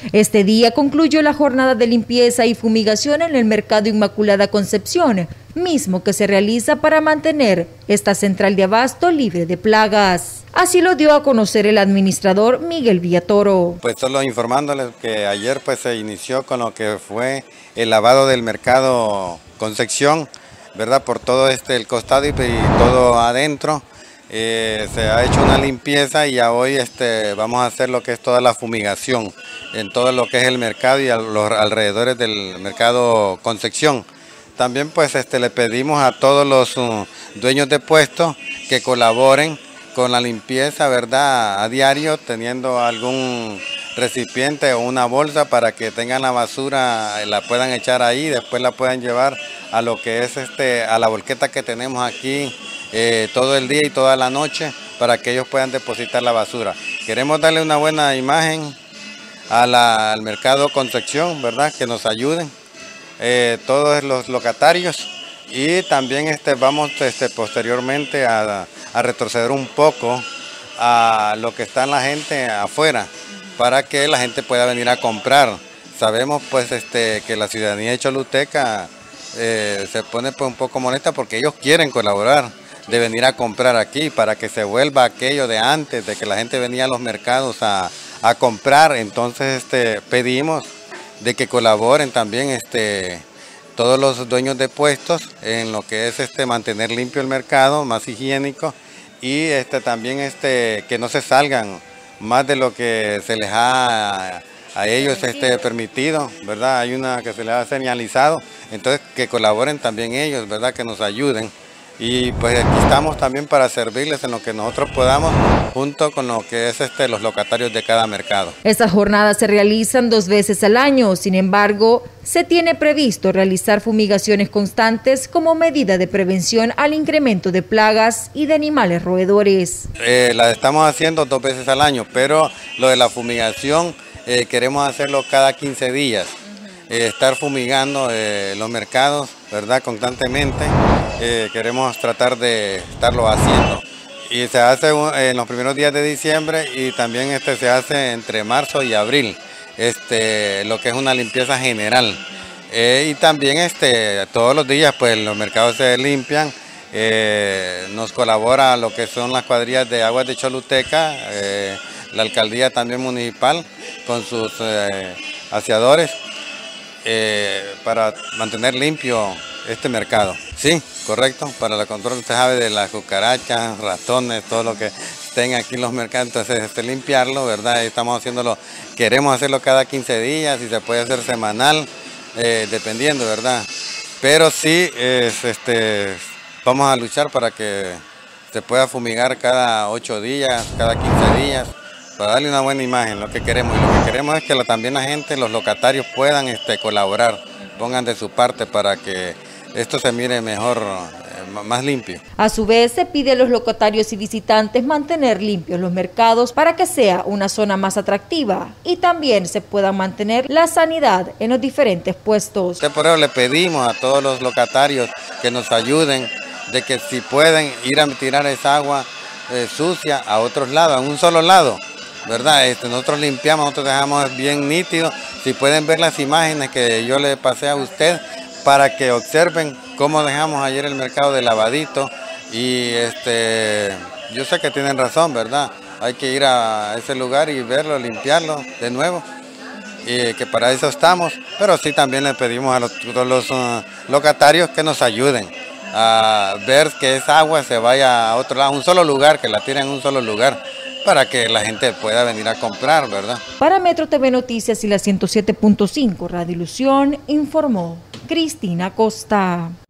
Este día concluyó la jornada de limpieza y fumigación en el Mercado Inmaculada Concepción, mismo que se realiza para mantener esta central de abasto libre de plagas. Así lo dio a conocer el administrador Miguel Villatoro. Pues solo informándoles que ayer pues se inició con lo que fue el lavado del Mercado Concepción, ¿verdad? Por todo el costado y todo adentro. Se ha hecho una limpieza y ya hoy vamos a hacer lo que es toda la fumigación en todo lo que es el mercado y a los alrededores del Mercado Concepción. También pues le pedimos a todos los dueños de puestos que colaboren con la limpieza, ¿verdad? A diario, teniendo algún recipiente o una bolsa para que tengan la basura, la puedan echar ahí, después la puedan llevar a lo que es a la volqueta que tenemos aquí todo el día y toda la noche para que ellos puedan depositar la basura. Queremos darle una buena imagen al Mercado Concepción, ¿verdad? Que nos ayuden todos los locatarios y también vamos posteriormente a retroceder un poco a lo que está la gente afuera para que la gente pueda venir a comprar. Sabemos pues que la ciudadanía de Choluteca se pone pues un poco molesta porque ellos quieren colaborar de venir a comprar aquí para que se vuelva aquello de antes, de que la gente venía a los mercados a comprar. Entonces pedimos de que colaboren también todos los dueños de puestos en lo que es mantener limpio el mercado, más higiénico y también que no se salgan más de lo que se les ha a ellos permitido, ¿verdad? Hay una que se les ha señalizado, entonces que colaboren también ellos, ¿verdad? Que nos ayuden. Y pues aquí estamos también para servirles en lo que nosotros podamos, junto con lo que es los locatarios de cada mercado. Estas jornadas se realizan 2 veces al año, sin embargo, se tiene previsto realizar fumigaciones constantes como medida de prevención al incremento de plagas y de animales roedores. Las estamos haciendo 2 veces al año, pero lo de la fumigación queremos hacerlo cada 15 días. Estar fumigando los mercados, ¿verdad? Constantemente. Queremos tratar de estarlo haciendo. Y se hace en los primeros días de diciembre y también se hace entre marzo y abril, lo que es una limpieza general. Y también todos los días pues los mercados se limpian. Nos colabora lo que son las cuadrillas de aguas de Choluteca, la alcaldía también municipal con sus aseadores. Para mantener limpio este mercado. Sí, correcto, para el control, usted sabe, de las cucarachas, ratones, todo lo que estén aquí en los mercados, entonces limpiarlo, ¿verdad? Estamos haciéndolo, queremos hacerlo cada 15 días, y se puede hacer semanal, dependiendo, ¿verdad? Pero sí, vamos a luchar para que se pueda fumigar cada 8 días, cada 15 días, para darle una buena imagen, lo que queremos. Y lo que queremos es que también la gente, los locatarios puedan colaborar, pongan de su parte para que esto se mire mejor, más limpio. A su vez, se pide a los locatarios y visitantes mantener limpios los mercados para que sea una zona más atractiva y también se pueda mantener la sanidad en los diferentes puestos. Por eso le pedimos a todos los locatarios que nos ayuden, de que si pueden ir a tirar esa agua sucia a otros lados, a un solo lado, ¿verdad? Nosotros limpiamos, nosotros dejamos bien nítido. Si pueden ver las imágenes que yo le pasé a usted para que observen cómo dejamos ayer el mercado de lavadito y yo sé que tienen razón, ¿verdad? Hay que ir a ese lugar y verlo, limpiarlo de nuevo y que para eso estamos, pero sí también le pedimos a todos los locatarios que nos ayuden a ver que esa agua se vaya a otro lado, a un solo lugar, que la tiren en un solo lugar, para que la gente pueda venir a comprar, ¿verdad? Para Metro TV Noticias y la 107.5 Radio Ilusión, informó Cristina Costa.